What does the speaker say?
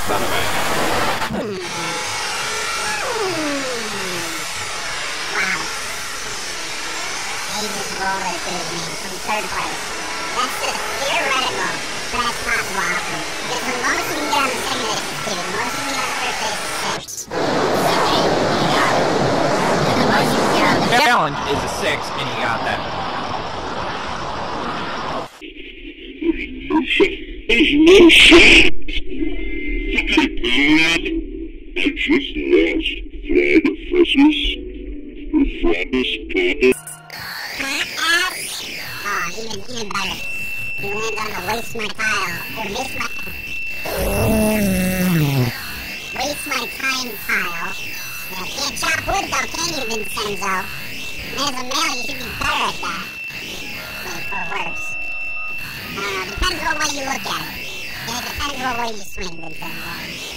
son of a... Wow. He just rolled through me from third place. That's just theoretical, but that's possible outcome. Because the most you can get on the second place is 2. The most you can get on the third place is 6. So, hey, you got it. And the most you can get on the challenge is a 6, and he got that. There's no shot. Fucking man. I just lost Fred Fresses. Fred's Papa. Oh, even better. He landed on the waste my tile. Or waste my time tile. Yeah, can't chop wood though, can you, Vincenzo? And as a male, you should be better at that. Or worse. Depends on what way you look at it. And it depends on what way you swing, Vincenzo.